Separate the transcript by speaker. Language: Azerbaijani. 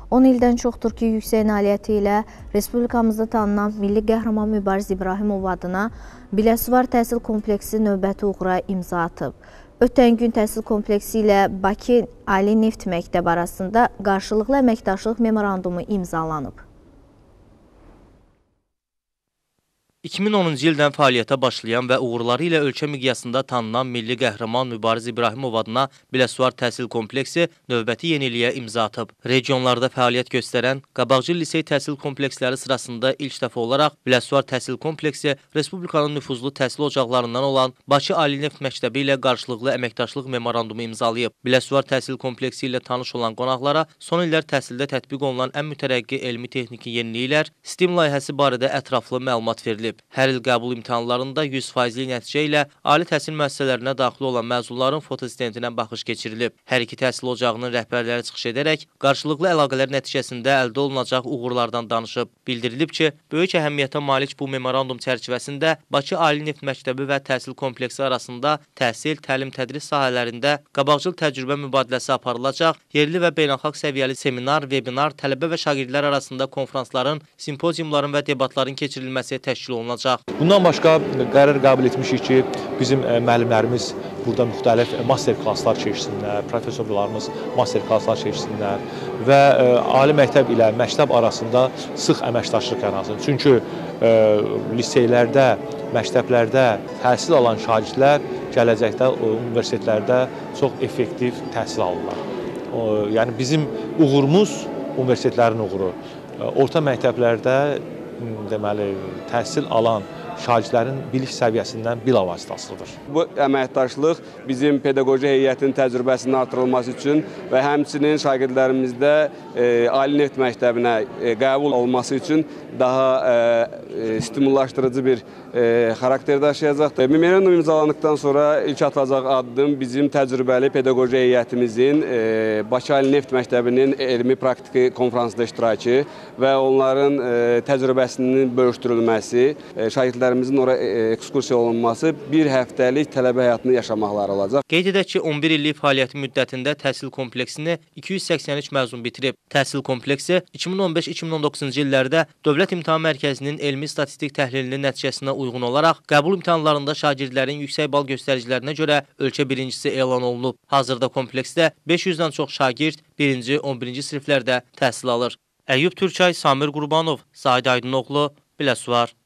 Speaker 1: 10 ildən çoxdur ki, yüksək nailiyyəti ilə Respublikamızda tanınan Milli Qəhrəman Mübariz İbrahimov adına Biləsuvar Təhsil Kompleksi növbəti uğura imza atıb. Ötən gün təhsil kompleksi ilə Bakı Ali Neft Məktəbi arasında qarşılıqlı əməkdaşlıq memorandumu imzalanıb.
Speaker 2: 2010-cu ildən fəaliyyətə başlayan və uğurları ilə ölkə miqyasında tanınan Milli Qəhrəman Mübariz İbrahimov adına Biləsuvar Təhsil Kompleksi növbəti yeniliyə imza atıb. Regionlarda fəaliyyət göstərən qabaqcıl lisey təhsil kompleksləri sırasında ilk dəfə olaraq Biləsuvar Təhsil Kompleksi Respublikanın nüfuzlu təhsil ocaqlarından olan Bakı Ali Neft Məktəbi ilə qarşılıqlı əməkdaşlıq memorandumu imzalayıb. Biləsuvar Təhsil Kompleksi ilə tanış olan qonaqlara son illər təhsildə tətbiq olunan ən mütərəqqi elmi-texniki yeniliklər, STEM layihəsi barədə ətraflı məlumat verilib. Hər il qəbul imtahanlarında 100% nəticə ilə ali təhsil müəssisələrinə daxil olan məzunların fotostentinə baxış keçirilib. Hər iki təhsil ocağının rəhbərləri çıxış edərək qarşılıqlı əlaqələr nəticəsində əldə olunacaq uğurlardan danışıb. Bildirilib ki, böyük əhəmiyyətə malik bu memorandum çərçivəsində Bakı Ali Neft Məktəbi və təhsil kompleksi arasında təhsil, təlim-tədris sahələrində qabaqcıl təcrübə mübadiləsi aparılacaq, yerli və beynəlxalq səviyyəli seminar, webinar, tələbə və şagirdlər arasında konfransların, simpoziumların və debatların keçirilməsi təşkil olunacaq.
Speaker 3: Bundan başqa qərar qəbul etmişik ki, bizim müəllimlərimiz burada müxtəlif master klasslar keçsinlər, professorlarımız master klasslar keçsinlər və ali məktəb ilə məktəb arasında sıx əməkdaşlıq yaransın. Çünki liseylərdə, məktəblərdə təhsil alan şagirdlər gələcəkdə universitetlərdə çox effektiv təhsil alırlar. Yəni bizim uğurumuz universitetlərin uğuru. Orta məktəblərdə deməli, təhsil alan şagirdlərin bilik səviyyəsindən bilavasitə asılıdır.
Speaker 4: Bu əməkdaşlıq bizim pedaqoji heyətinin təcrübəsinin artırılması üçün və həmçinin şagirdlərimizdə Ali Neft Məktəbinə qəbul olması üçün daha stimullaşdırıcı bir xarakter daşıyacaqdır. Memorandum imzalandıqdan sonra ilk atılacaq addım bizim təcrübəli pedaqoji heyətimizin Bakı Ali Neft Məktəbinin elmi praktiki konfransında iştirakı və onların təcrübəsinin bölüşdürülməsi, şagirdlərimizin oraya ekskursiya olunması bir həftəlik tələbə həyatını yaşamaqları olacaq.
Speaker 2: Qeyd edək ki, 11 illik fəaliyyəti müddətində təhsil kompleksini 283 məzun bitirib. Təhsil kompleksi 2015-2019-cu illərdə Dövlət İmtahan Mərkəzinin elmi statistik təhlilinin nəticəsinə uyğun olaraq qəbul imtahanlarında şagirdlərin yüksək bal göstəricilərinə görə ölkə birincisi elan olunub. Hazırda kompleksdə 500-dən çox şagird 1-ci, 11-ci siniflərdə təhsil alır. Əyyub Türkay, Samir Qurbanov, Zahid Aydınoğlu, Biləsuvar.